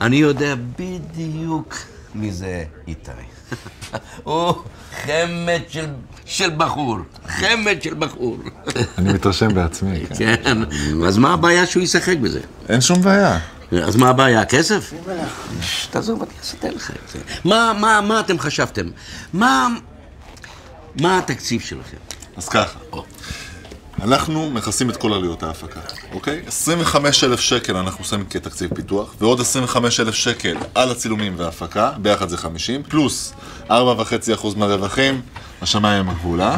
אני יודע בדיוק מי זה איתי. הוא חמד של בחור. חמד של בחור. אני מתרשם בעצמי. כן. אז מה הבעיה שהוא ישחק בזה? אין שום בעיה. אז מה הבעיה? הכסף? תעזוב, אני אעשה לך את זה. מה אתם חשבתם? מה התקציב שלכם? אז ככה. אנחנו מכסים את כל עלויות ההפקה, אוקיי? 25,000 שקל אנחנו שמים כתקציב פיתוח, ועוד 25,000 שקל על הצילומים וההפקה, ביחד זה 50, פלוס 4.5% מהרווחים, השמיים הגבולה.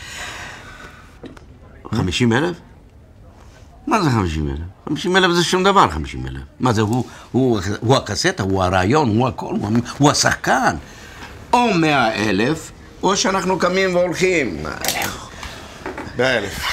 50,000? מה זה 50,000? 50,000 זה שום דבר, 50,000. מה זה, הוא הקסטה, הוא הרעיון, הוא הכל, הוא השחקן. או 100,000, או שאנחנו קמים והולכים. 100,000.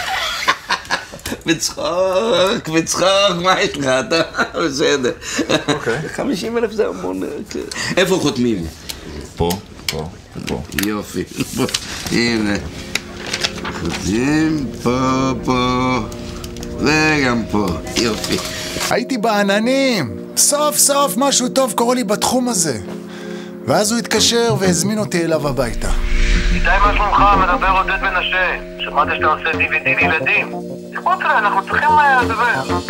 בצחוק, מה יש לך? אתה בסדר. 50,000 זה המון. איפה חותמים? פה. יופי. הנה. חותמים פה. וגם פה. יופי. הייתי בעננים. סוף סוף משהו טוב קורה לי בתחום הזה. ואז הוא התקשר והזמין אותי אליו הביתה. איתי, מה שלומך? מדבר עודד מנשה. שמעתי שאתה עושה DVD לילדים. תקבוץ אליי, אנחנו צריכים לדבר.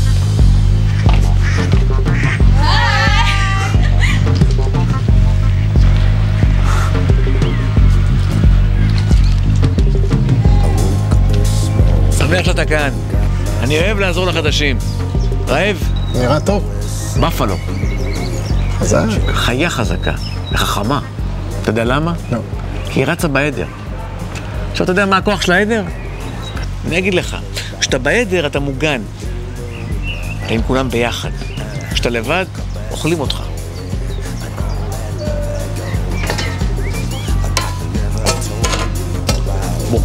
שמח שאתה כאן. אני אוהב לעזור לחדשים. רעב? נראה טוב. בפלו. חזק. חיה חזקה וחכמה. אתה יודע למה? לא. כי היא רצה בעדר. עכשיו, אתה יודע מה הכוח של העדר? אני אגיד לך, כשאתה בעדר אתה מוגן. אתה עם כולם ביחד. כשאתה לבד, אוכלים אותך. בוא.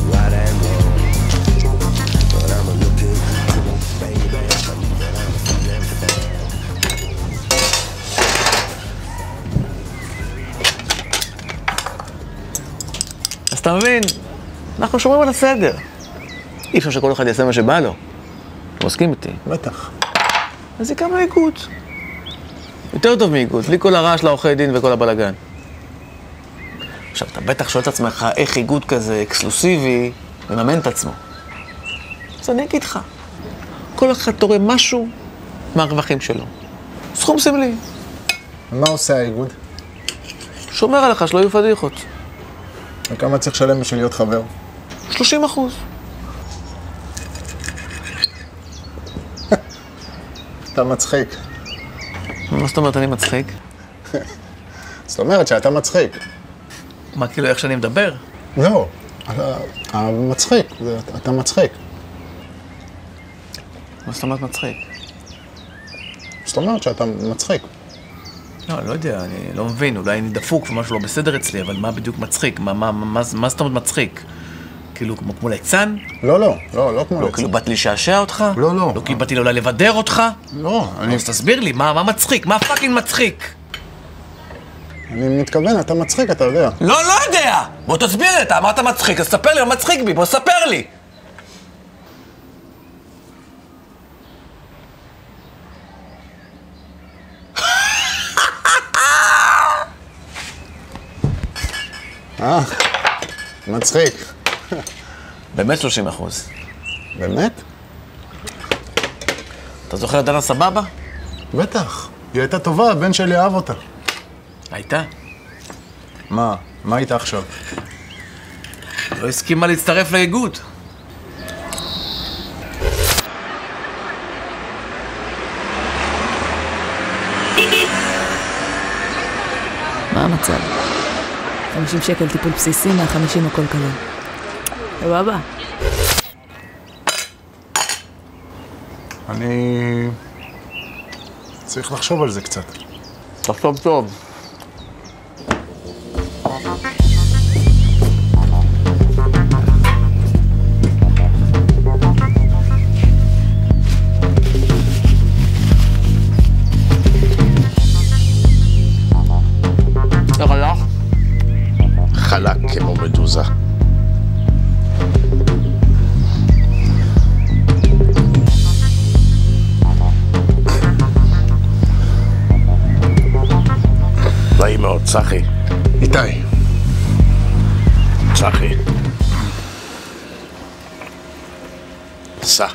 אז אתה מבין, אנחנו שומרים על הסדר. אי אפשר שכל אחד יעשה מה שבא לו. אתה מסכים איתי? בטח. אז היא כמה איגוד. יותר טוב מאיגוד, בלי כל הרעש לעורכי דין וכל הבלגן. עכשיו, אתה בטח שואל את עצמך איך איגוד כזה אקסקלוסיבי מממן את עצמו. אז אני אגיד לך, כל אחד תורם משהו מהרווחים שלו. סכום סמלי. מה עושה האיגוד? שומר עליך שלא יהיו פדיחות. וכמה צריך לשלם בשביל להיות חבר? 30%. אתה מצחיק. מה זאת אומרת אני מצחיק? זאת אומרת שאתה מצחיק. מה, כאילו איך שאני מדבר? לא, אתה מצחיק, אתה מצחיק. מה זאת אומרת מצחיק? זאת אומרת שאתה מצחיק. לא יודע, אני לא מבין, אולי אני דפוק ומשהו לא בסדר אצלי, אבל מה בדיוק מצחיק? מה זאת אומרת מצחיק? כאילו כמו ליצן? לא כמו ליצן. לא, כאילו באתי לשעשע אותך? לא. לא כאילו באתי אולי לבדר אותך? לא, אז תסביר לי, מה מצחיק? מה פאקינג מצחיק? אני מתכוון, אתה מצחיק, אתה יודע. לא יודע! בוא תסביר לי, אתה אמרת מצחיק, אז ספר לי מה מצחיק בי, בוא ספר לי! מצחיק. באמת 30%. באמת? אתה זוכר את דנה סבבה? בטח. היא הייתה טובה, הבן שלי אהב אותה. הייתה. מה הייתה עכשיו? לא הסכימה להצטרף לאיגוד. מה המצב? 50 שקל טיפול בסיסי, 150 הכל כלום. סבבה. אני צריך לחשוב על זה קצת. תחשוב טוב. איך הלך? חלק כמו מדוזה. צחי. איתי. צחי. סע.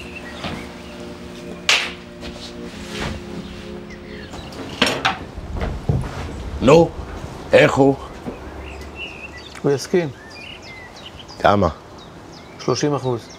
נו, איך הוא? הוא יסכים. כמה? 30%.